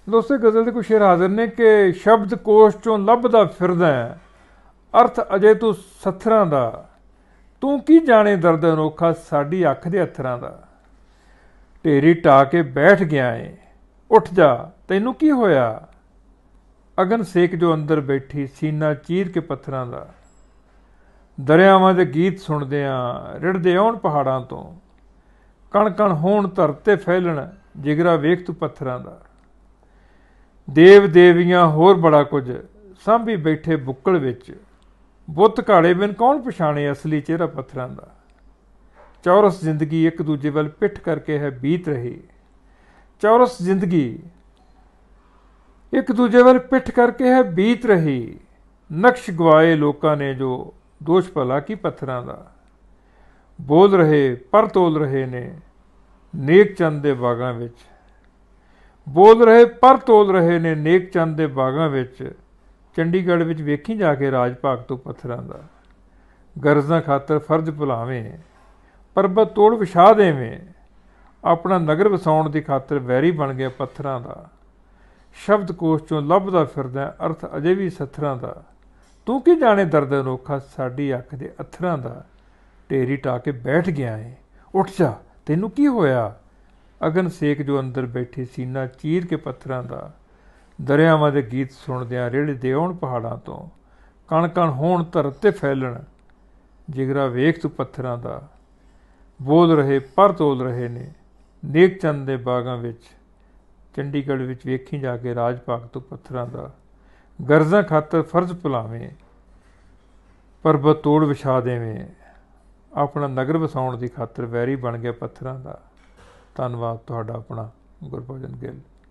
ਦੋਸਤੋ ਗਜ਼ਲ ਦੇ ਕੁਛ ਸ਼ੇਰ ਹਾਜ਼ਰ ਨੇ ਕਿ ਸ਼ਬਦ ਕੋਸ਼ ਚੋਂ ਲੱਭਦਾ ਫਿਰਦਾ ਅਰਥ ਅਜੇ ਤੂੰ ਸੱਥਰਾਂ ਦਾ, ਤੂੰ ਕੀ ਜਾਣੇ ਦਰਦ ਅਨੋਖਾ ਸਾਡੀ ਅੱਖ ਦੇ ਅੱਥਰਾਂ ਦਾ। ਢੇਰੀ ਢਾ ਕੇ ਬੈਠ ਗਿਆ ਏ, ਉੱਠ ਜਾ ਤੈਨੂੰ ਕੀ ਹੋਇਆ। ਅਗਨ ਸੇਕ ਜੋ ਅੰਦਰ ਬੈਠੀ ਸੀਨਾ ਚੀਰ ਕੇ ਪੱਥਰਾਂ ਦਾ। ਦਰਿਆਵਾਂ ਦੇ ਗੀਤ ਸੁਣਦਿਆਂ ਰਿੜਦੇ ਆਉਣ ਪਹਾੜਾਂ ਤੋਂ, ਕਣ ਕਣ ਹੋਣ ਧਰਤੇ ਫੈਲਣ ਜਿਗਰਾ ਵੇਖ ਤੂੰ ਪੱਥਰਾਂ ਦਾ। ਦੇਵ ਦੇਵੀਆਂ ਹੋਰ ਬੜਾ ਕੁਝ ਸਾਂਭੀ ਬੈਠੇ ਬੁੱਕਲ ਵਿੱਚ, ਬੁੱਤ ਘਾੜੇ ਬਿਨ ਕੌਣ ਪਛਾਣੇ ਅਸਲੀ ਚਿਹਰਾ ਪੱਥਰਾਂ ਦਾ। ਚੌਰਸ ਜ਼ਿੰਦਗੀ ਇੱਕ ਦੂਜੇ ਵੱਲ ਪਿੱਠ ਕਰਕੇ ਹੈ ਬੀਤ ਰਹੀ, ਚੌਰਸ ਜ਼ਿੰਦਗੀ ਇੱਕ ਦੂਜੇ ਵੱਲ ਪਿੱਠ ਕਰਕੇ ਹੈ ਬੀਤ ਰਹੀ। ਨਕਸ਼ ਗਵਾਏ ਲੋਕਾਂ ਨੇ ਜੋ ਦੋਸ਼ ਭਲਾ ਕੀ ਪੱਥਰਾਂ ਦਾ। ਬੋਲ ਰਹੇ ਪਰ ਤੋਲ ਰਹੇ ਨੇ ਨੇਕ ਚੰਦ ਦੇ ਬਾਗਾਂ ਵਿੱਚ, ਬੋਲ ਰਹੇ ਪਰ ਤੋਲ ਰਹੇ ਨੇ ਨੇਕ ਚੰਦ ਦੇ ਬਾਗਾਂ ਵਿੱਚ। ਚੰਡੀਗੜ੍ਹ ਵਿੱਚ ਵੇਖੀ ਜਾ ਕੇ ਰਾਜ ਭਾਗ ਤੋਂ ਪੱਥਰਾਂ ਦਾ। ਗਰਜ਼ਾਂ ਖਾਤਰ ਫਰਜ਼ ਭੁਲਾਵੇਂ ਪਰਬਤ ਤੋੜ ਵਿਛਾ ਦੇਵੇਂ, ਆਪਣਾ ਨਗਰ ਵਸਾਉਣ ਦੀ ਖਾਤਰ ਵੈਰੀ ਬਣ ਗਿਆ ਪੱਥਰਾਂ ਦਾ। ਸ਼ਬਦ ਕੋਸ਼ ਚੋਂ ਲੱਭਦਾ ਫਿਰਦਾ ਅਰਥ ਅਜੇ ਵੀ ਸੱਥਰਾਂ ਦਾ, ਤੂੰ ਕੀ ਜਾਣੇ ਦਰਦ ਅਨੋਖਾ ਸਾਡੀ ਅੱਖ ਦੇ ਅੱਥਰਾਂ ਦਾ। ਢੇਰੀ ਢਾ ਕੇ ਬੈਠ ਗਿਆ ਏ, ਉੱਠ ਜਾ ਤੈਨੂੰ ਕੀ ਹੋਇਆ। ਅਗਨ ਸੇਕ ਜੋ ਅੰਦਰ ਬੈਠੀ ਸੀਨਾ ਚੀਰ ਕੇ ਪੱਥਰਾਂ ਦਾ। ਦਰਿਆਵਾਂ ਦੇ ਗੀਤ ਸੁਣਦਿਆਂ ਰਿੜਦੇ ਆਉਣ ਪਹਾੜਾਂ ਤੋਂ, ਕਣ ਕਣ ਹੋਣ ਧਰਤੇ ਫੈਲਣ ਜਿਗਰਾ ਵੇਖ ਤੂੰ ਪੱਥਰਾਂ ਦਾ। ਬੋਲ ਰਹੇ ਪਰ ਤੋਲ ਰਹੇ ਨੇ ਨੇਕ ਚੰਦ ਦੇ ਬਾਗਾਂ ਵਿੱਚ, ਚੰਡੀਗੜ੍ਹ ਵਿੱਚ ਵੇਖੀ ਜਾ ਕੇ ਰਾਜ ਭਾਗ ਤੋਂ ਪੱਥਰਾਂ ਦਾ। ਗਰਜ਼ਾਂ ਖਾਤਰ ਫਰਜ਼ ਭੁਲਾਵੇਂ ਪਰਬਤ ਤੋੜ ਵਿਛਾ ਦੇਵੇਂ, ਆਪਣਾ ਨਗਰ ਵਸਾਉਣ ਦੀ ਖਾਤਰ ਵੈਰੀ ਬਣ ਗਿਆ ਪੱਥਰਾਂ ਦਾ। ਧੰਨਵਾਦ ਤੁਹਾਡਾ ਆਪਣਾ ਗੁਰਭਜਨ ਗਿੱਲ।